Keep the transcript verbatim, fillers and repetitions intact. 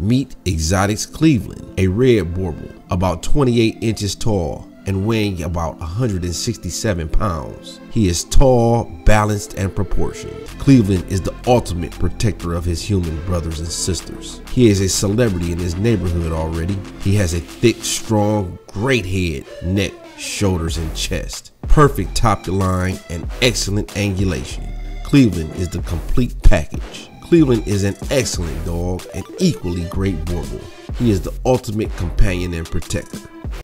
Meet Exotics Cleveland, a red Boerboel, about twenty-eight inches tall and weighing about one hundred sixty-seven pounds. He is tall, balanced, and proportioned. Cleveland is the ultimate protector of his human brothers and sisters. He is a celebrity in his neighborhood already. He has a thick, strong, great head, neck, shoulders, and chest. Perfect top to line and excellent angulation. Cleveland is the complete package. Cleveland is an excellent dog and equally great Boerboel. He is the ultimate companion and protector.